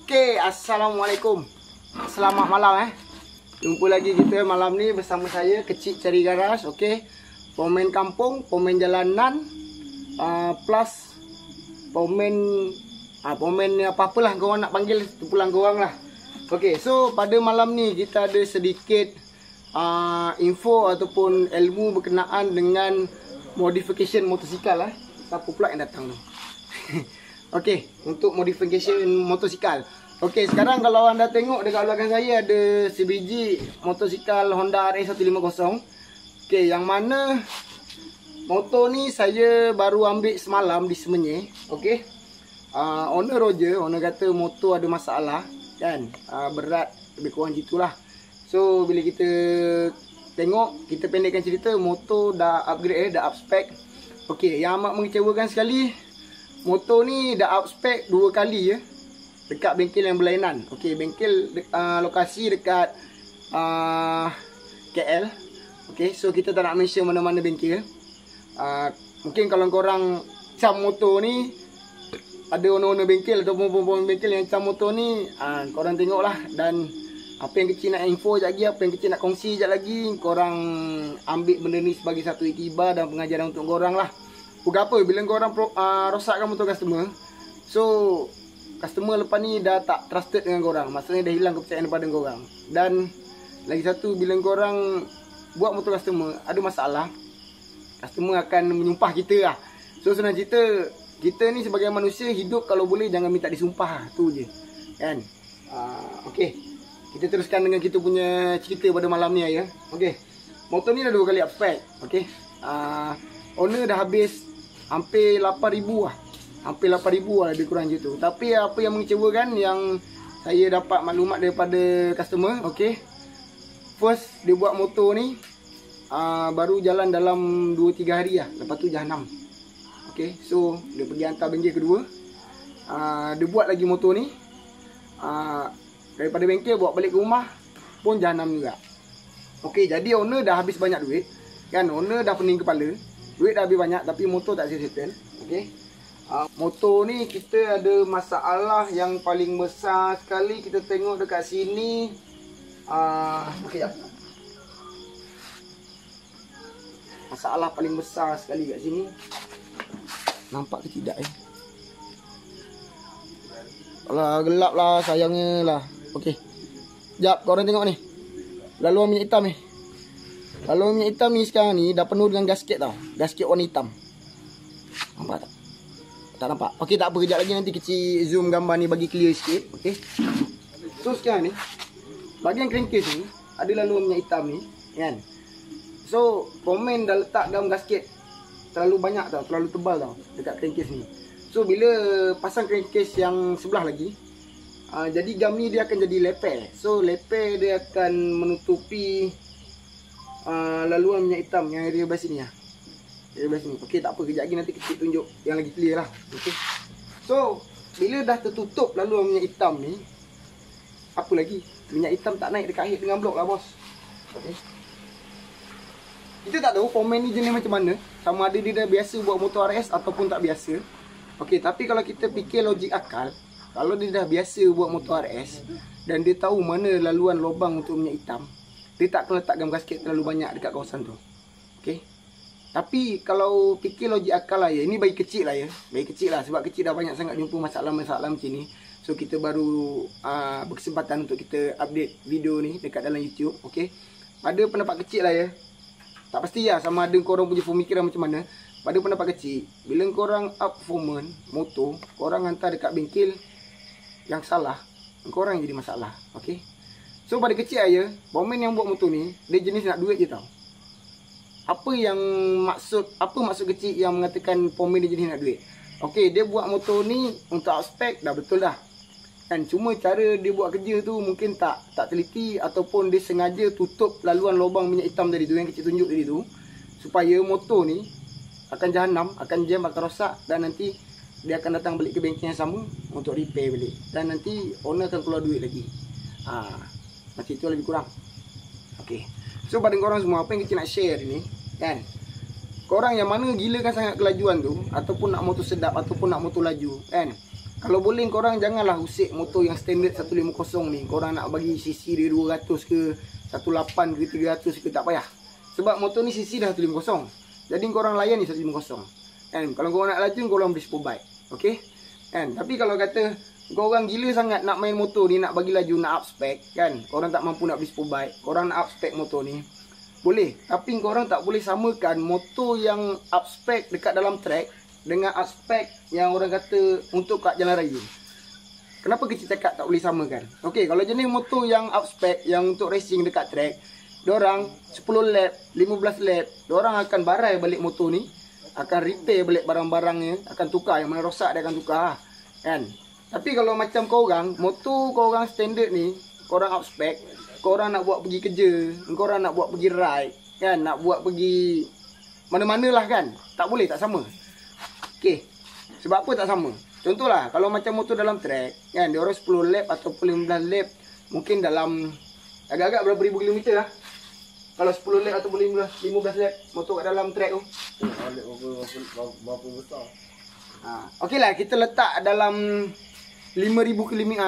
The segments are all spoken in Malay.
Okey, Assalamualaikum. Selamat malam Jumpa lagi kita malam ni bersama saya Kecik Cari Garas. Okey, pemain kampung, pemain jalanan, plus pemain apa-apalah korang nak panggil pulang korang lah. Okey, so pada malam ni kita ada sedikit info ataupun ilmu berkenaan dengan modification motosikal Siapa pula yang datang tu? Okey, untuk modification motosikal. Okey, sekarang kalau anda tengok dekat belakang saya ada sebiji motosikal Honda RS150. Okey, yang mana motor ni saya baru ambil semalam di Semenyih. Okey. Owner Roger, owner kata motor ada masalah kan. Berat lebih kurang gitulah. So bila kita tengok, kita pendekkan cerita, motor dah upgrade dah up spec. Okey, yang amat mengecewakan sekali, motor ni dah up spec 2 kali dekat bengkel yang berlainan. Okey, bengkel lokasi dekat KL. Okey, so kita tak nak mention mana-mana bengkel. Mungkin kalau korang cam motor ni, ada owner-owner bengkel ataupun pemain bengkel yang cam motor ni, korang tengoklah. Dan apa yang kecil nak info sekejap lagi, apa yang kecil nak kongsi sekejap lagi, korang ambil benda ni sebagai satu iktibar dan pengajaran untuk korang lah. Bukan apa, bila korang rosakkan motor customer, so customer lepas ni dah tak trusted dengan korang. Maksudnya dah hilang kepercayaan daripada korang. Dan lagi satu, bila korang buat motor customer ada masalah, customer akan menyumpah kita lah. So senang cerita, kita ni sebagai manusia hidup kalau boleh jangan minta disumpah tu je kan. Okey, kita teruskan dengan kita punya cerita pada malam ni Okey, motor ni dah 2 kali up spec. Okey, owner dah habis hampir 8,000 lah. Hampir 8,000 lah, lebih kurang je tu. Tapi apa yang mengecewakan, yang saya dapat maklumat daripada customer, okey, first dia buat motor ni baru jalan dalam 2-3 hari lah. Lepas tu jahanam. Okey, so dia pergi hantar bengkel kedua. Dia buat lagi motor ni, daripada bengkel bawa balik ke rumah pun jahanam juga. Okey, jadi owner dah habis banyak duit kan. Owner dah pening kepala, duit dah habis banyak, tapi motor tak settle. Okey, motor ni kita ada masalah yang paling besar sekali. Kita tengok dekat sini. Okey, masalah paling besar sekali kat sini. Nampak ke tidak Alah, gelap lah sayangnya lah. Okey, jap, korang tengok ni, laluan minyak hitam ni. Laluan minyak hitam ni sekarang ni dah penuh dengan gasket tau. Gasket warna hitam. Nampak tak? Tak nampak? Okey, tak apa, kejap lagi nanti kecil zoom gambar ni bagi clear sikit. Okey, so sekarang ni bahagian crankcase ni ada laluan minyak hitam ni kan. So komen dah letak dalam gasket terlalu banyak tau, terlalu tebal tau dekat crankcase ni. So bila pasang crankcase yang sebelah lagi, jadi gam ni dia akan jadi leper. So leper dia akan menutupi laluan minyak hitam yang area belah sini area belah sini. Okey, tak apa, kejap lagi nanti kecil tunjuk yang lagi clear lah. Okey, so bila dah tertutup laluan minyak hitam ni, apa lagi, minyak hitam tak naik dekat head dengan blok lah bos. Okey, kita tak tahu pemain ni jenis macam mana, sama ada dia dah biasa buat motor RS ataupun tak biasa. Okey, tapi kalau kita fikir logik akal, kalau dia dah biasa buat motor RS dan dia tahu mana laluan lubang untuk minyak hitam, dia tak akan letak gam gasket terlalu banyak dekat kawasan tu. Okey, tapi kalau fikir logik akal lah ini bagi kecil lah bagi kecil lah, sebab kecil dah banyak sangat jumpa masalah-masalah macam ni. So kita baru berkesempatan untuk kita update video ni dekat dalam YouTube. Okey, pada pendapat kecil lah tak pasti sama ada korang punya pemikiran macam mana. Pada pendapat kecil, bila korang up performance motor, korang hantar dekat bengkel yang salah, korang yang jadi masalah. Okey, so pada kecil pemain yang buat motor ni, dia jenis nak duit je tau. Apa maksud kecil yang mengatakan pemain dia jenis nak duit? Okey, dia buat motor ni untuk up spec dah betul dah kan. Cuma cara dia buat kerja tu mungkin tak teliti, ataupun dia sengaja tutup laluan lubang minyak hitam tadi tu yang kecil tunjuk tadi tu, supaya motor ni akan jahanam, akan jam, akan rosak, dan nanti dia akan datang balik ke bengkel yang sama untuk repair balik, dan nanti owner akan keluar duit lagi. Macam itu lebih kurang. Okey, so pada korang semua, apa yang kecil nak share ni kan, korang yang mana gilakan sangat kelajuan tu, ataupun nak motor sedap, ataupun nak motor laju kan, Kalau boleh korang janganlah usik motor yang standard 150 ni. Korang nak bagi CC dia 200 ke 18 ke 300 ke, tak payah. Sebab motor ni CC dah 150. Jadi korang layan ni 150. Kan? Kalau korang nak laju, korang beli Superbike. Okey? Kan? Tapi kalau kata korang gila sangat nak main motor ni, nak bagi laju, nak up spec, kan? Korang tak mampu nak beli Superbike, korang nak up spec motor ni, boleh. Tapi korang tak boleh samakan motor yang up spec dekat dalam track dengan up spec yang orang kata untuk kat jalan raya. Kenapa kecil cakap tak boleh samakan? Okey, kalau jenis motor yang up spec, yang untuk racing dekat track, diorang 10 lap, 15 lap, diorang akan barai balik motor ni, akan repair balik barang-barangnya, akan tukar, yang mana rosak dia akan tukar, kan? Tapi kalau macam korang, motor korang standard ni, korang up spec, korang nak buat pergi kerja, korang nak buat pergi ride, kan? Nak buat pergi mana-manalah, kan? Tak boleh, tak sama. Okey, sebab apa tak sama? Contohlah, kalau macam motor dalam track, kan, dia orang 10 lap ataupun 15 lap, mungkin dalam agak-agak berapa ribu kilometer lah. Kalau 10 lap ataupun 15 lap motor kat dalam track tu. Berapa besar? Okey lah, kita letak dalam 5,000 kilometer.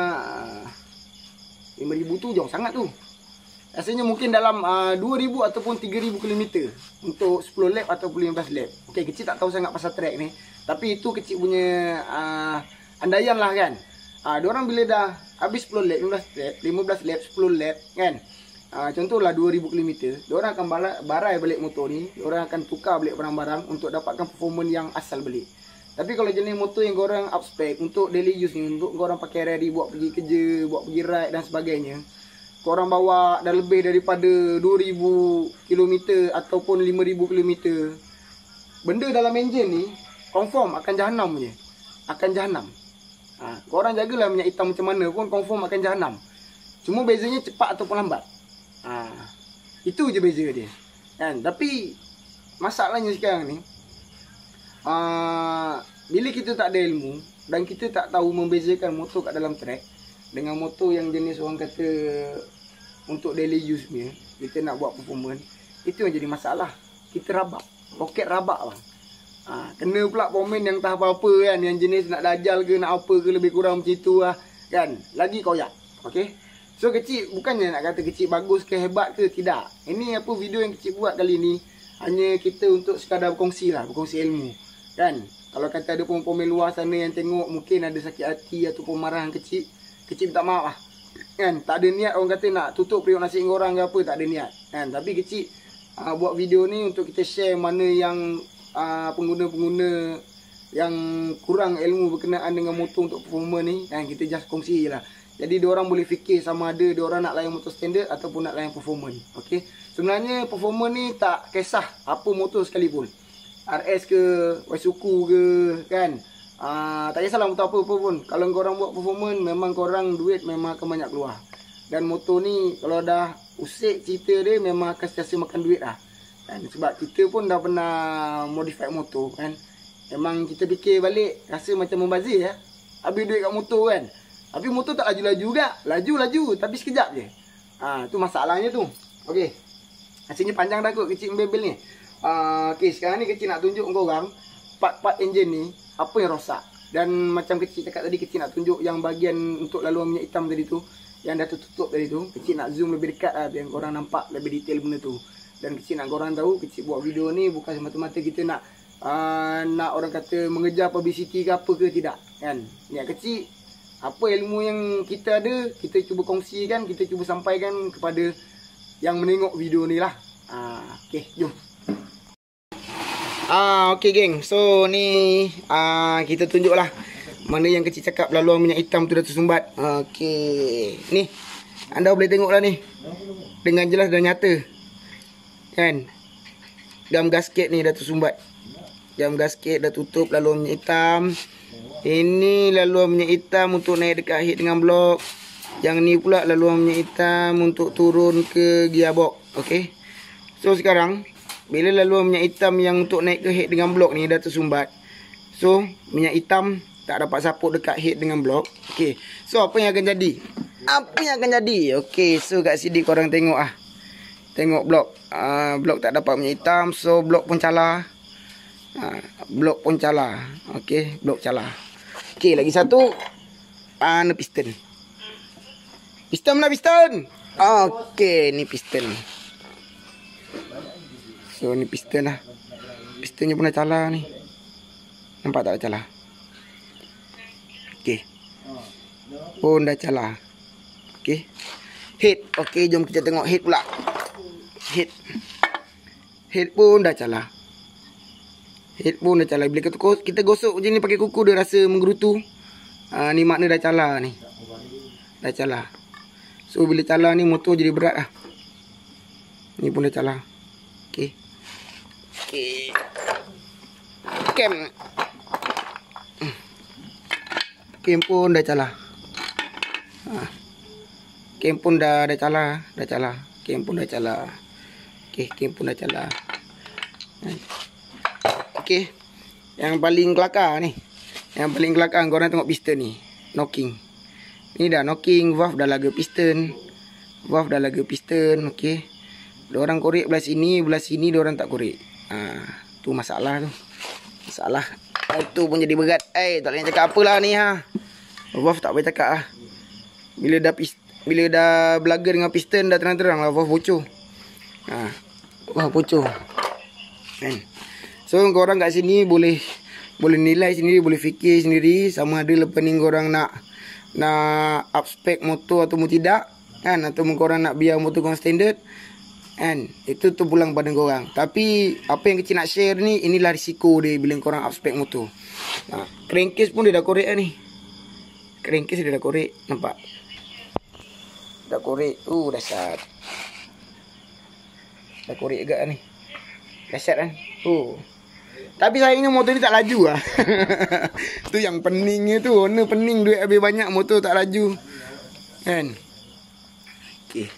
5,000 tu jauh sangat tu. Rasanya mungkin dalam 2,000 ataupun 3,000 kilometer untuk 10 lap ataupun 15 lap. Okey, kecil tak tahu sangat pasal track ni. Tapi itu kecil punya andaian lah, kan. Diorang bila dah habis 10 lap, 15 lap, 10 lap, kan. Contohlah 2,000 km, diorang akan barai balik motor ni. Diorang akan tukar balik barang-barang untuk dapatkan performance yang asal balik. Tapi kalau jenis motor yang korang up spec untuk daily use ni, untuk korang pakai rally, buat pergi kerja, buat pergi ride dan sebagainya, korang bawa dah lebih daripada 2,000 km ataupun 5,000 km, benda dalam enjin ni confirm akan jahanam punya. Akan jahanam. Korang jagalah minyak hitam macam mana pun, confirm akan jahanam. Cuma bezanya cepat ataupun lambat. Itu je beza dia, kan. Tapi masalahnya sekarang ni, bila kita tak ada ilmu dan kita tak tahu membezakan motor kat dalam track dengan motor yang jenis orang kata untuk daily use punya, kita nak buat performance, itu yang jadi masalah. Kita rabak, roket rabak bang. Kena pula pemain yang tak apa-apa, kan, yang jenis nak dajal ke nak apa ke, lebih kurang macam itu lah, kan. Lagi koyak. Okey. So kecil bukannya nak kata kecil bagus ke hebat ke, tidak. Ini apa video yang kecil buat kali ni hanya kita untuk sekadar berkongsi lah, berkongsi ilmu, kan. Kalau kata ada pemain luar sana yang tengok mungkin ada sakit hati ataupun marah yang kecil minta maaf lah, kan. Tak ada niat orang kata nak tutup periuk nasi orang ke apa, tak ada niat, kan. Tapi kecil buat video ni untuk kita share mana yang pengguna-pengguna yang kurang ilmu berkenaan dengan motor untuk performance ni, kan, kita just kongsi je lah. Jadi diorang boleh fikir sama ada diorang nak layan motor standard ataupun nak layan performance. Okey. Sebenarnya performance ni tak kisah apa motor sekalipun. RS ke, Waisuku ke, kan. Tak kisahlah motor apa pun. Kalau korang buat performance, memang korang duit memang akan banyak keluar. Dan motor ni kalau dah usik cerita dia, memang akan sentiasa makan duit lah, kan. Sebab kita pun dah pernah modify motor, kan. Memang kita fikir balik, rasa macam membazir ya. Habis duit kat motor, kan. Tapi motor tak laju-laju juga. Laju-laju tapi sekejap je. Tu masalahnya tu. Okey. Rasanya panjang dah kot kecil membebel ni. Okey, sekarang ni kecil nak tunjuk korang part-part enjin ni apa yang rosak. Dan macam kecil cakap tadi, kecil nak tunjuk yang bahagian untuk laluan minyak hitam tadi tu, yang dah tertutup tadi tu. Kecil nak zoom lebih dekat lah biar korang nampak lebih detail benda tu. Dan kecil nak korang tahu, kecil buat video ni bukan semata-mata kita nak orang kata mengejar publicity ke apa ke, tidak, kan. Niat kecil, apa ilmu yang kita ada, kita cuba kongsikan, kita cuba sampaikan kepada yang menengok video ni lah. Okey, jom. Okey geng, so ni kita tunjuk lah mana yang kecil cakap laluan minyak hitam tu dah tersumbat. Okey, ni anda boleh tengok lah ni dengan jelas dan nyata, kan. Gam gasket ni dah tersumbat. Gam gasket dah tutup laluan minyak hitam. Ini laluan minyak hitam untuk naik dekat head dengan blok. Yang ni pula laluan minyak hitam untuk turun ke gearbox. Okey. So sekarang bila laluan minyak hitam yang untuk naik ke head dengan blok ni dah tersumbat, so minyak hitam tak dapat support dekat head dengan blok. Okey. So apa yang akan jadi? Apa yang akan jadi? Okey, so kat sini korang tengok tengok blok. Blok tak dapat minyak hitam, so blok pun calar. Blok pun calar. Okey, blok calar. Okey, lagi satu. Mana piston? Piston mana piston? Okey, ni piston. So ni piston lah. Pistonnya pun dah cala ni. Nampak tak dah cala? Okey. Pun dah cala. Okey. Head. Okey, jom kita tengok head pula. Head. Head pun dah cala. Head pun dah cala. Bila kita gosok macam ni pakai kuku, dia rasa menggerutu. Ni makna dah cala ni. Dah cala. So bila cala ni motor jadi berat lah. Ni pun dah cala. Okey. Okey. Cam. Cam pun dah cala. Cam pun dah cala. Dah cala. Cam pun dah cala. Okey, cam pun dah cala. Okey. Yang paling kelakar ni. Yang paling kelakar korang tengok piston ni. Knocking. Ni dah knocking, valve dah laga piston. Valve dah laga piston, okey. Diorang korek belah sini diorang tak korek. Tu masalah tu. Masalah. Itu pun jadi berat. Tak boleh cakap apalah ni ha. Valve tak boleh cakap lah. Bila dah belaga dengan piston dah terang-terang lah valve bocor. Valve bocor. Kan. So korang kat sini boleh nilai sendiri, boleh fikir sendiri sama ada lepas ni korang nak up spec motor atau tidak kan, atau korang nak biar motor korang standard kan. Itu terpulang pada korang. Tapi apa yang kecil nak share ni, inilah risiko dia bila korang up spec motor. Crankcase pun dia dah korek lah ni. Crankcase dia dah korek, nampak? Dah korek. Dahsyat. Dah korek juga lah ni. Dahsyat kan? Tapi sayangnya motor ni tak laju lah. Tu yang peningnya tu. Warna pening, duit habis banyak, motor tak laju. Kan? Okay.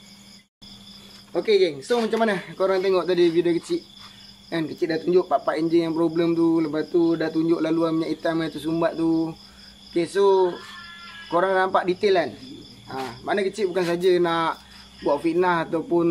Okay geng. So macam mana korang tengok tadi video kecil? Kan? Kecil dah tunjuk part-part enjin yang problem tu. Lepas tu dah tunjuk laluan minyak hitam yang tersumbat tu. Okay, so korang nampak detail kan? Mana kecil bukan saja nak buat fitnah ataupun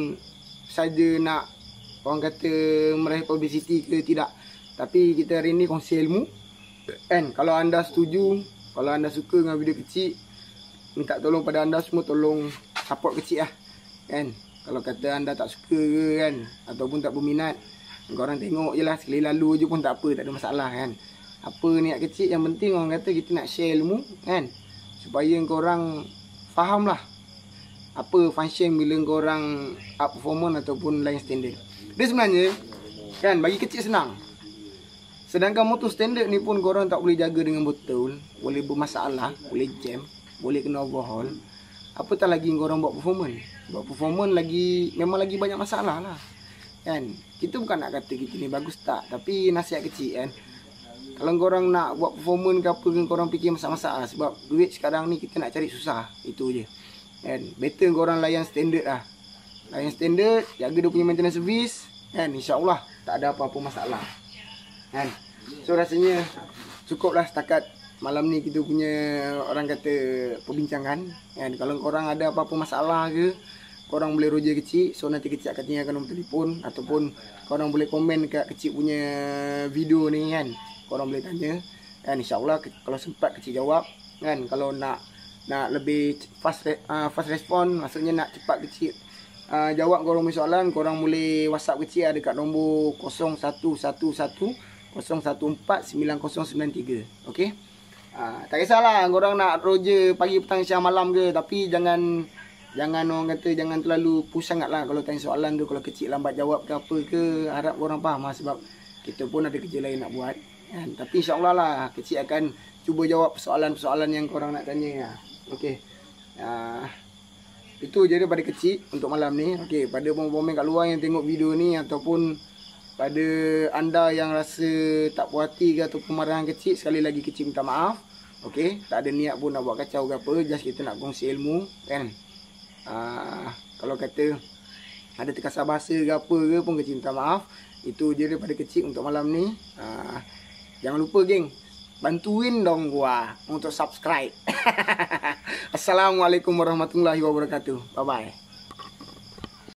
saja nak orang kata meraih publicity ke tidak. Tapi kita hari ni kongsi ilmu. Kan, kalau anda setuju, kalau anda suka dengan video kecil, minta tolong pada anda semua tolong support kecil lah. Kan, kalau kata anda tak suka ke kan, ataupun tak berminat, korang tengok je lah, sekali lalu je pun tak apa, tak ada masalah kan. Apa niat kecil, yang penting orang kata kita nak share ilmu kan, supaya korang faham lah apa function bila korang up performance ataupun lain standard. Dia sebenarnya kan bagi kecil senang. Sedangkan motor standard ni pun korang tak boleh jaga dengan betul, boleh bermasalah, boleh jam, boleh kena overhaul. Apatah lagi korang buat performance. Buat performance lagi memang lagi banyak masalah lah. Kan? Kita bukan nak kata kita ni bagus tak, tapi nasihat kecil kan. Kalau korang nak buat performance ke apa kan, korang fikir masalah-masalah sebab duit sekarang ni kita nak cari susah. Itu je. Kan? Better korang layan standard lah. Layan standard, jaga dia punya maintenance service kan, insya-Allah tak ada apa-apa masalah. Kan? So rasanya cukuplah setakat malam ni kita punya orang kata perbincangan kan. Kalau korang ada apa-apa masalah ke, korang boleh roja kecil. So nanti kecil akan tinggalkan nombor telefon, ataupun korang boleh komen kat kecil punya video ni kan. Korang boleh tanya kan, insya-Allah kalau sempat kecil jawab kan. Kalau nak lebih fast respon, maksudnya nak cepat kecil jawab korang punya soalan, korang boleh WhatsApp kecil ada kat nombor 0111 014 9093. Okey. Tak kisahlah korang nak roja pagi, petang, siang, malam ke, tapi jangan orang kata jangan terlalu push sangatlah kalau tanya soalan tu. Kalau kecil lambat jawab ke apa ke, harap korang faham lah, sebab kita pun ada kerja lain nak buat kan. Tapi insya-Allah lah kecil akan cuba jawab persoalan-persoalan yang korang nak tanya lah. Okey. Itu je daripada kecil untuk malam ni. Okey, pada pemain kat luar yang tengok video ni, ataupun pada anda yang rasa tak puas hati ke ataupun marahan kecil, sekali lagi kecil minta maaf. Okey, tak ada niat pun nak buat kacau ke apa, just kita nak kongsi ilmu kan. Kalau kata ada terkasar bahasa ke apa ke pun kecil minta maaf. Itu je daripada kecil untuk malam ni. Jangan lupa geng, bantuin dong gua untuk subscribe. Assalamualaikum warahmatullahi wabarakatuh. Bye bye.